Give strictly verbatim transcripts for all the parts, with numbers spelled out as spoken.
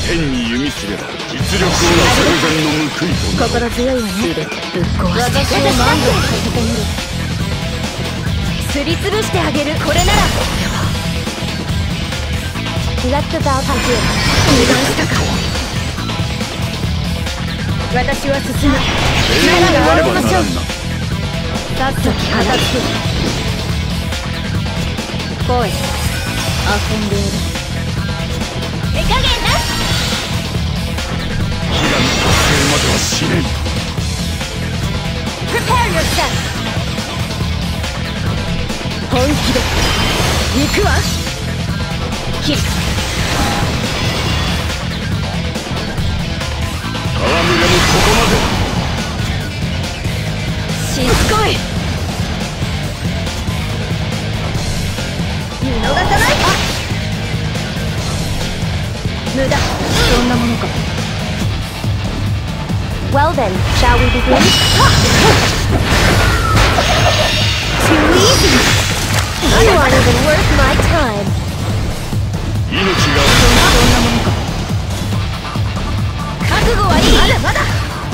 天に弓すれば実力をなせる前の報いとなる。 心強いわね。ぶっ壊して私を満足させてみる。すりつぶしてあげる。これなら Let the bout begin。 油断したか。私は進む。なら終わりましょう。さっさと片付ける。来い。遊んでやる。手加減な。 悲願達成までは死ねん。 Prepare yourself。 本気で行くわ。キック。 戯れもここまで。 しつこい。見逃さない。無駄。そんなものか。Well then, shall we begin? Too easy. You aren't even worth my time. 命がそんなものか。覚悟はいい。まだまだ。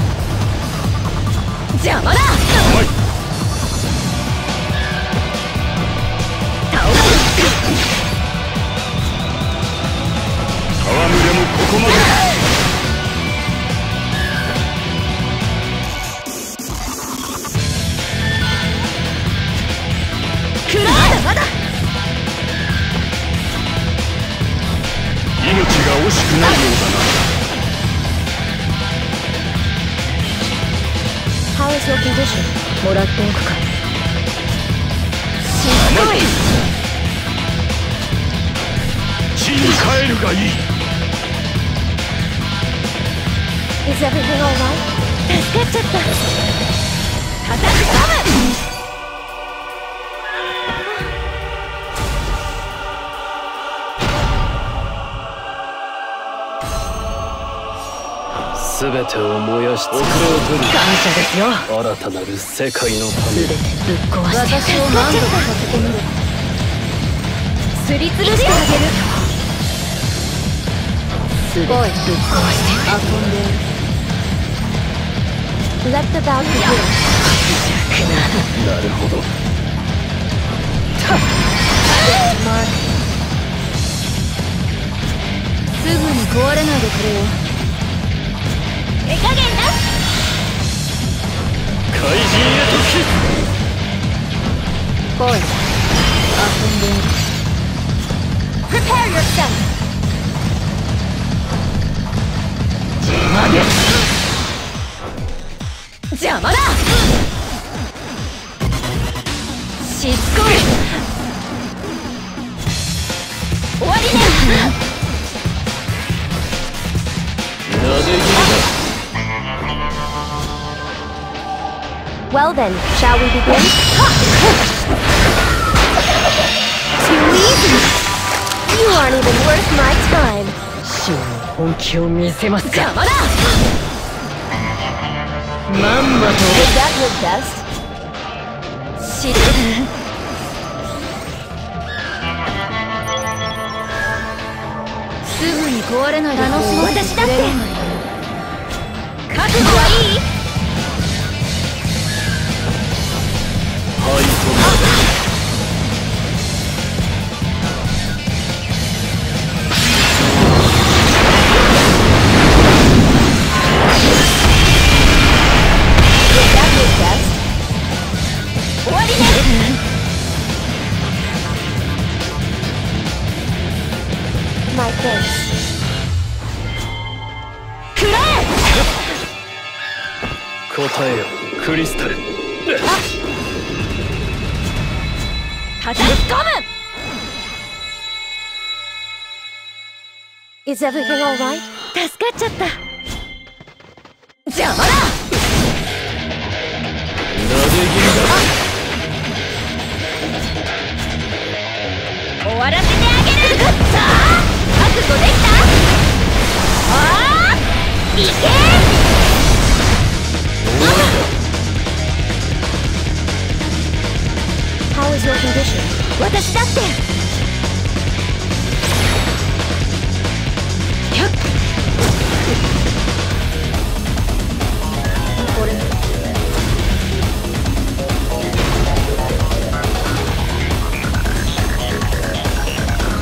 邪魔だ。 甘い。 倒す。 戯れもここまで。 くらえ。まだまだ。 命が惜しくないようだな。 How is your condition? もらっておくか。しつこい。 地に帰るがいい。 Is everything alright? 助かっちゃった。叩き込む。 すべてを燃やし遅れを取る。 感謝ですよ。 新たなる世界のため。 すべてぶっ壊して私を満足させてみる。すりつぶしてあげる。すべてぶっ壊して遊んでやる。Let the bout begin。 なるほど。 すぐに壊れないでくれよ。手加減な。 怪人へとキス。 来い。遊んでやる。Prepare yourself。 邪魔です。邪魔だ。しつこい。終わりね。 なで切りだ。 Well then, shall we begin? Too easy. You aren't even worth my time. 真の本気を見せますか。 邪魔だ。 まんまと。 Is that your best? 知る。すぐに壊れないで。楽しみ。私だって。覚悟はいい？ はいとまで。 終わりね。My thanks。くらえ。 答えよ、クリスタル。 叩き込む。Is everything alright? 助かっちゃった。邪魔だ。 なで切りだ。 終わらせてあげる。さあ、覚悟できた？ああ、いけ。How is your condition? 私だって。よっ。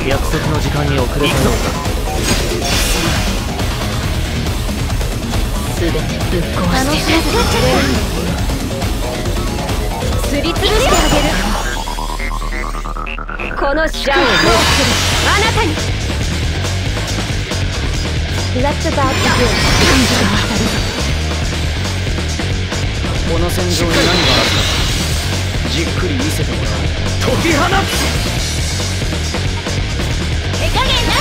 約束の時間に遅れたようだ。 すべてぶっ壊してくれるんだ。すりつぶしてあげる。このシャをもうするあなたに。Let the bad begin。 この戦場に何があるかじっくり見せてもらおう。解き放つ。 手加減な。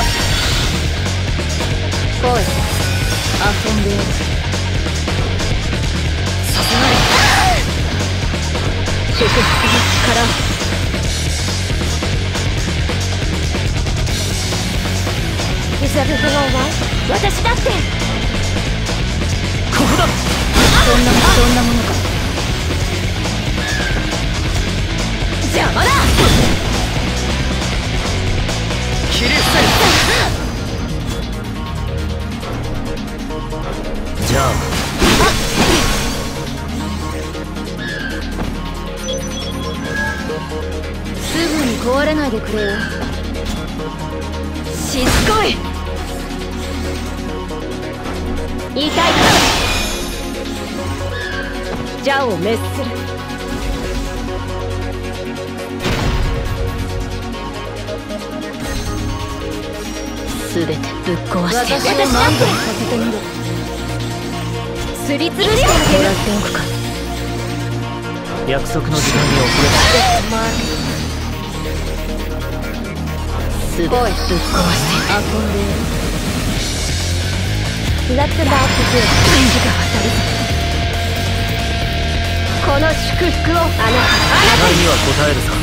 来い、遊んでやる。さすがに祝福の力。Is everything alright? 私だって。 ここだ。 そんなもそんなものか。邪魔だ。 切り捨て。じゃあすぐに壊れないでくれよ。しつこい。痛いか。邪を滅する。すべてぶっ壊して私を満足させてみろ。すりつぶしてあげる。もらっておくか。 約束の時間に遅れすべてぶっ壊して遊んでやる。Let the bad begin。この祝福をあなたあなたには答えるさ。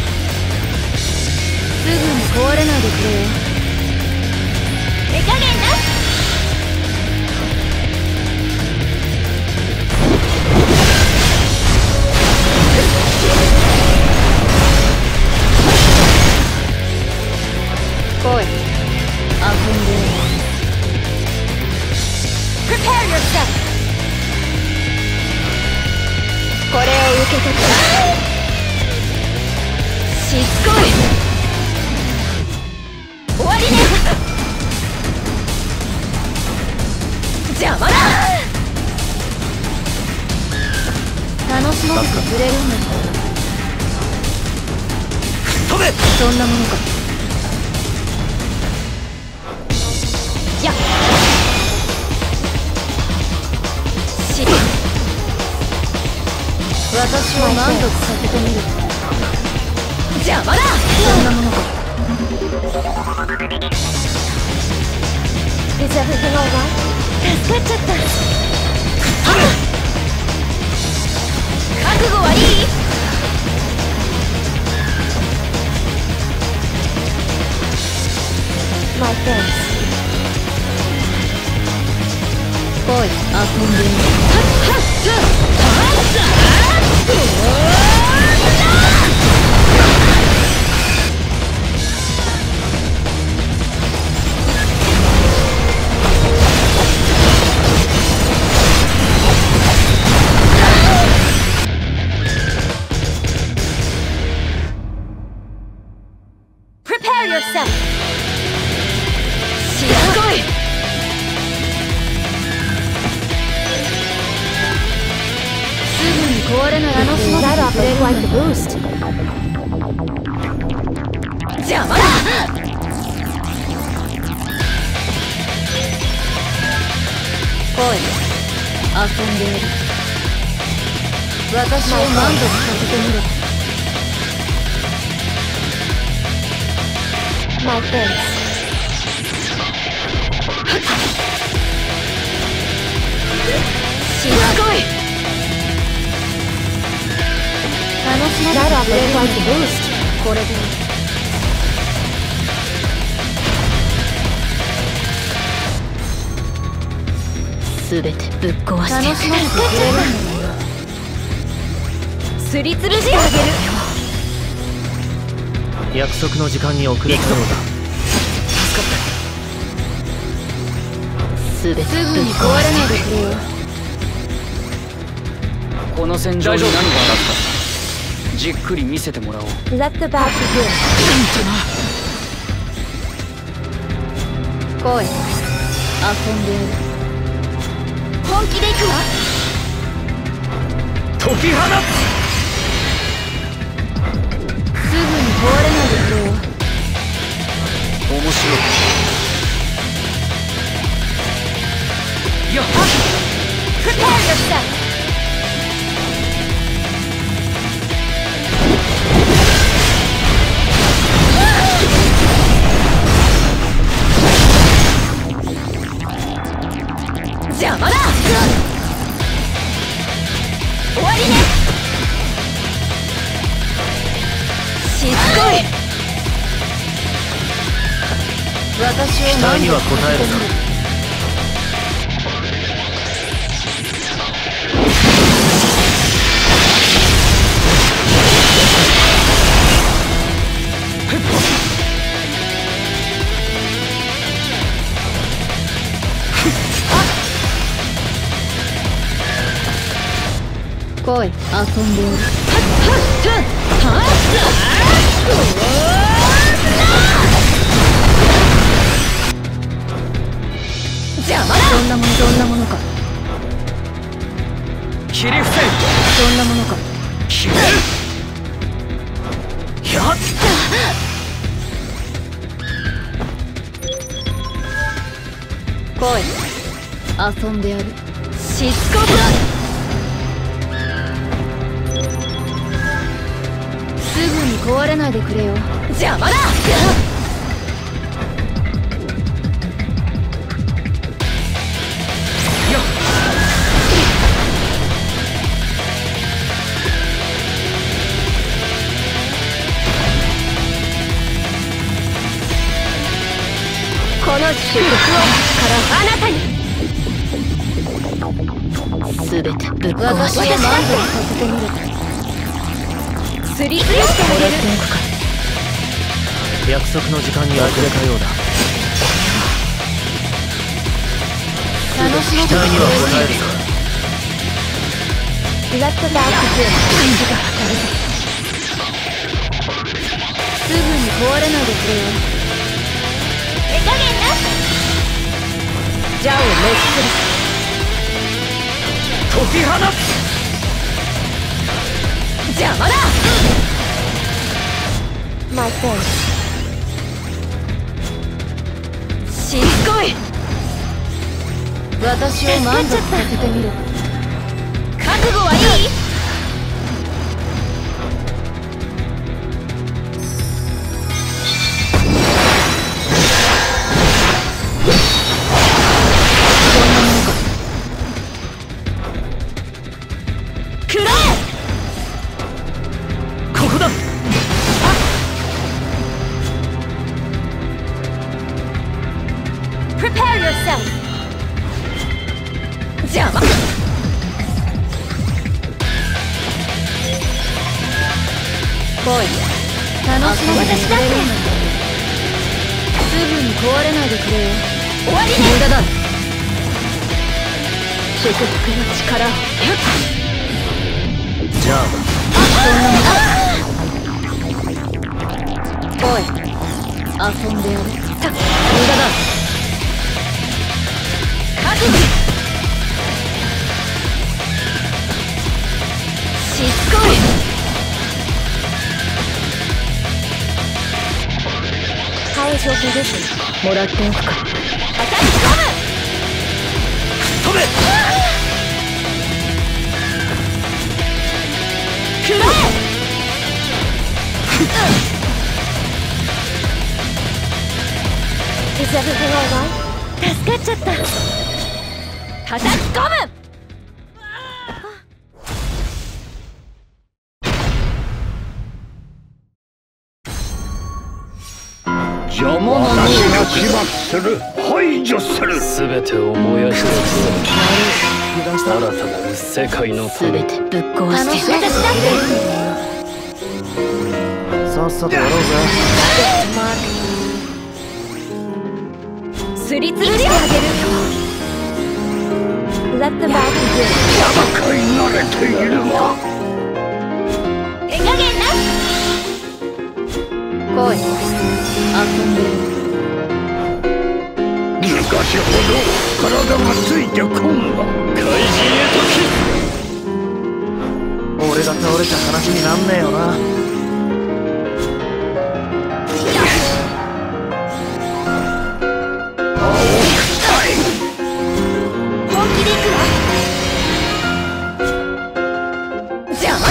すぐに壊れないでくれよ。手加減な。来い、遊んでやる。Prepare yourself。これを受け取って。しつこい。終わりね。邪魔だ。楽しませてくれるんだ。 飛べ。 そんなものか。やっし私を満足させてみる。邪魔だ。そんなものか。Is everything alright? 助かっちゃった。覚悟はいい？My thanks。来い、遊んでみる。Prepare yourself。しつこい。壊れない。楽しませてくれる。Like the boost。邪魔だ。来い、遊んでやる。私を満足させてみろ。My thanks。しつこい。楽しませてくれる。これで全てぶっ壊して楽しませてくれる。すりつぶしてあげる。 約束の時間に遅れたのだ。助かった。 すべてすぐに壊れないでくれよ。 この戦場に何があるかじっくり見せてもらおう。 Let the bad begin。 来い、遊んでやる。本気で行くわ。 解き放つ。 すぐに壊れないでくれよ。 面白い。よっ、 プペアよっしゃ。邪魔だ。終わりね。しつこい。私を期待には応えるぞ。 来い、遊んでやる。邪魔だ。どんなもの、どんなものか。 切り伏せ。 どんなものか。 決める。やっ。 来い、遊んでやる。しつこく。すぐに壊れないでくれよ。邪魔だ。この祝福をからあなたに全てぶっ壊して満足させてみる。すりつぶしてあげる。 約束の時間に遅れたようだ。 楽しみ期待には応えるぞ。 リラックスアップ感じが測る。すぐに壊れないでくれよ。手加減な。ジャオを滅する。 解き放つ。 邪魔だ。My friend。しつこい。私を満足させてみる。覚悟はいい？Prepare yourself. 邪魔。来い。楽しませてくれる。すぐに壊れないでくれよ。終わりね。無駄だ。祝福の力を。 じゃあ来い。遊んでやる。さ、無駄だ。覚悟。しつこい。会場手です。もらっておくか。叩き込む。 飛べ。 くらえ。Is everything alright? 助かっちゃった。叩き込む。 邪魔な私が始末する。排除する。 全てを燃やして新たなる世界のため。 全てぶっ壊して。私だってさっさとやろうぜ。 すりつぶしてあげる。Let the back begin。 戦い慣れているわ。 手加減な。来い。遊んでる。 私ほど体がついてこんが。 怪人へとキス。俺が倒れちゃ話になんねえよな。 本気で行くわ。邪魔だ。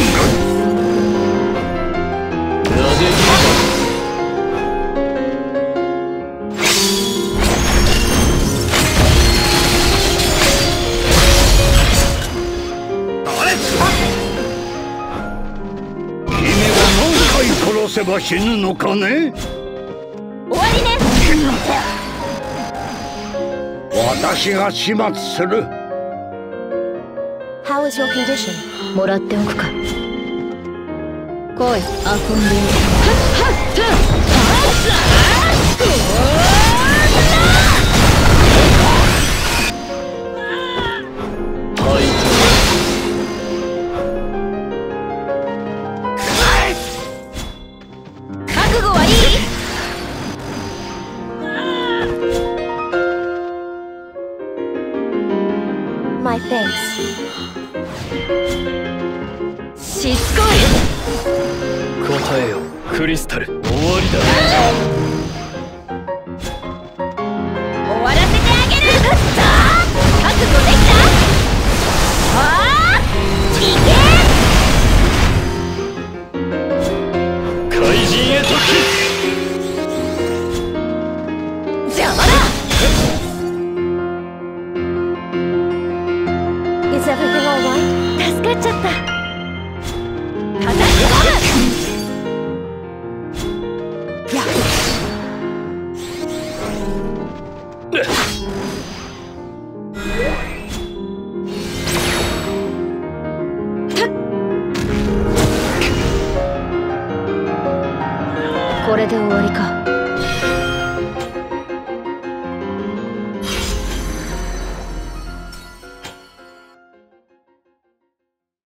なぜ殺せば死ぬのかね。 終わりね。 私が始末する。 How is your condition? もらっておくか。来い、遊んでよ。はっはっ覚悟はいい？ My thanks。しつこい。 答えよ、クリスタル。終わりだ。 終わらせてあげる。さあ、覚悟できた？ああ、いけ！ 怪人へとキス。 邪魔だ。Is everything alright? 助かっちゃった。叩き込む。やっ。これで終わりか。